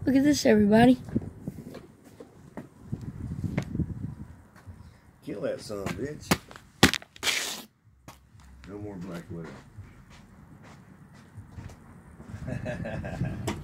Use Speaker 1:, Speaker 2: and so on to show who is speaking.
Speaker 1: Look at this, everybody.
Speaker 2: Kill that son of a bitch. No more black widow.